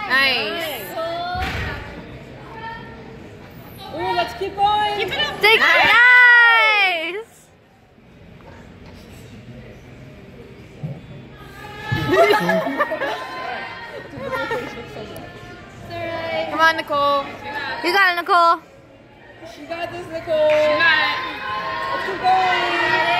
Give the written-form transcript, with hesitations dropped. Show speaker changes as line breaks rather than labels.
Nice.
Ooh, let's keep going.
Keep it up.
Take nice. Come on, Nicole. You got it, Nicole.
She got this, Nicole.
She got it.
Let's keep going.